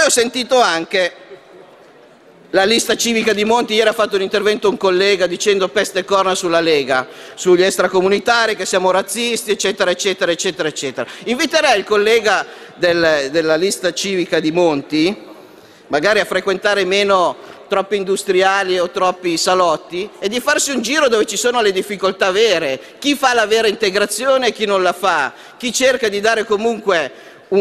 Poi ho sentito anche la lista civica di Monti. Ieri ha fatto un intervento un collega dicendo peste e corna sulla Lega, sugli extracomunitari, che siamo razzisti, eccetera, eccetera, eccetera, eccetera. Inviterei il collega della lista civica di Monti magari a frequentare meno troppi industriali o troppi salotti e di farsi un giro dove ci sono le difficoltà vere, chi fa la vera integrazione e chi non la fa, chi cerca di dare comunque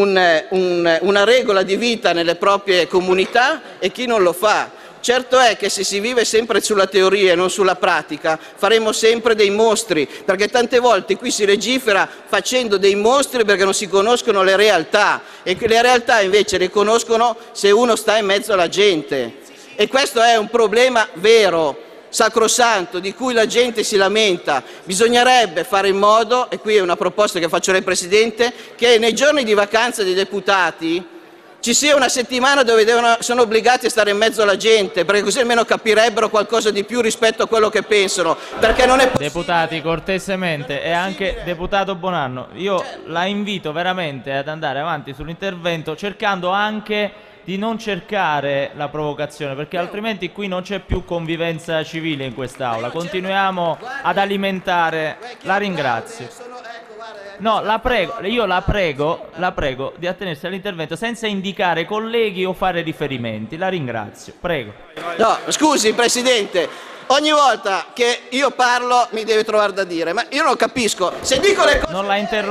una regola di vita nelle proprie comunità e chi non lo fa. Certo è che se si vive sempre sulla teoria e non sulla pratica faremo sempre dei mostri, perché tante volte qui si legifera facendo dei mostri perché non si conoscono le realtà, e le realtà invece le conoscono se uno sta in mezzo alla gente, e questo è un problema vero, sacrosanto, di cui la gente si lamenta. Bisognerebbe fare in modo, e qui è una proposta che faccio al Presidente, che nei giorni di vacanza dei deputati ci sia una settimana dove sono obbligati a stare in mezzo alla gente, perché così almeno capirebbero qualcosa di più rispetto a quello che pensano, perché non è possibile. Deputati, cortesemente, e anche deputato Bonanno, io la invito veramente ad andare avanti sull'intervento, cercando anche di non cercare la provocazione, perché altrimenti qui non c'è più convivenza civile in quest'Aula. Continuiamo ad alimentare. La ringrazio. No, io la prego di attenersi all'intervento senza indicare colleghi o fare riferimenti. La ringrazio, prego. No, scusi Presidente, ogni volta che io parlo mi deve trovare da dire, ma io non capisco. Se dico le cose... Non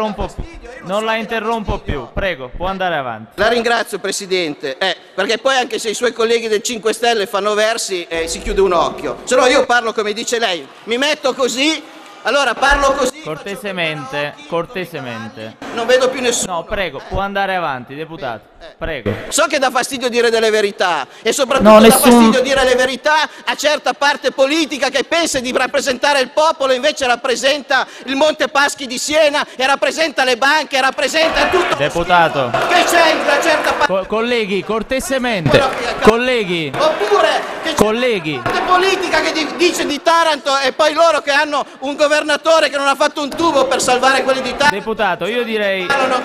la interrompo più, prego, può andare avanti. La ringrazio Presidente, perché poi anche se i suoi colleghi del 5 Stelle fanno versi si chiude un occhio. Se no io parlo come dice lei, mi metto così. Allora parlo così. Cortesemente. Non vedo più nessuno. No, prego, può andare avanti, deputato. Prego. So che dà fastidio dire delle verità e soprattutto dà fastidio dire le verità a certa parte politica che pensa di rappresentare il popolo, invece rappresenta il Monte Paschi di Siena e rappresenta le banche, e rappresenta tutto. Deputato. Che c'è una certa parte. Colleghi, cortesemente. Colleghi. Oppure che c'è una parte politica che dice di Taranto e poi loro che hanno un governatore che non ha fatto un tubo per salvare quelli di Taranto. Deputato, io direi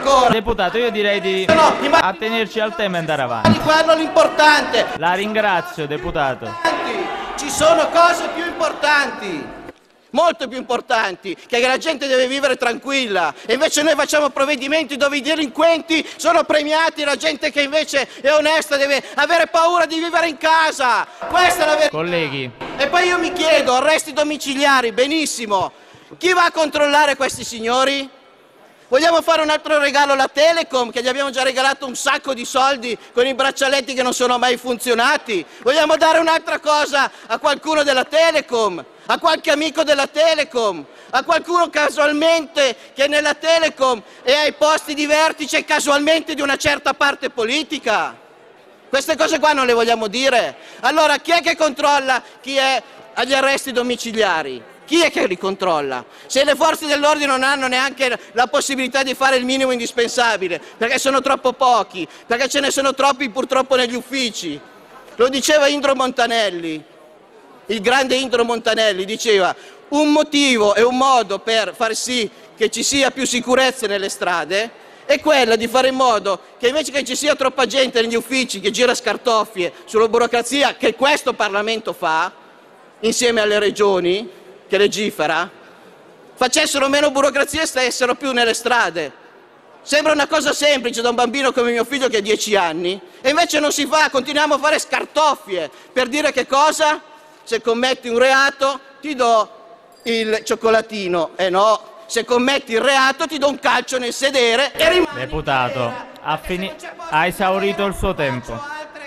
di attenerci al tema e andare avanti. Quello l'importante. La ringrazio, deputato. Ci sono cose più importanti, molto più importanti, che la gente deve vivere tranquilla, e invece noi facciamo provvedimenti dove i delinquenti sono premiati e la gente che invece è onesta deve avere paura di vivere in casa. Questa è la verità. Colleghi. E poi io mi chiedo, arresti domiciliari, benissimo, chi va a controllare questi signori? Vogliamo fare un altro regalo alla Telecom, che gli abbiamo già regalato un sacco di soldi con i braccialetti che non sono mai funzionati? Vogliamo dare un'altra cosa a qualcuno della Telecom, a qualche amico della Telecom, a qualcuno casualmente che è nella Telecom e ai posti di vertice casualmente di una certa parte politica? Queste cose qua non le vogliamo dire? Allora chi è che controlla chi è agli arresti domiciliari? Chi è che li controlla? Se le forze dell'ordine non hanno neanche la possibilità di fare il minimo indispensabile, perché sono troppo pochi, perché ce ne sono troppi purtroppo negli uffici. Lo diceva Indro Montanelli, il grande Indro Montanelli, diceva: un motivo e un modo per far sì che ci sia più sicurezza nelle strade è quella di fare in modo che invece che ci sia troppa gente negli uffici che gira scartoffie sulla burocrazia che questo Parlamento fa, insieme alle regioni, che legifera, facessero meno burocrazia e stessero più nelle strade. Sembra una cosa semplice da un bambino come mio figlio che ha 10 anni, e invece non si fa, continuiamo a fare scartoffie per dire che cosa? Se commetti un reato ti do il cioccolatino, no, se commetti il reato ti do un calcio nel sedere e rimani. Deputato, ha esaurito il suo tempo.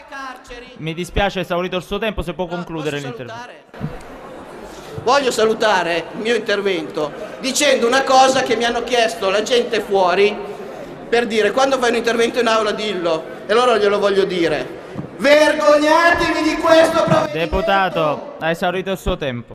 Mi dispiace, ha esaurito il suo tempo, se può concludere l'intervento. Voglio salutare il mio intervento dicendo una cosa che mi hanno chiesto la gente fuori, per dire: quando fai un intervento in aula dillo, e allora glielo voglio dire: vergognatevi di questo provvedimento! Deputato, ha esaurito il suo tempo.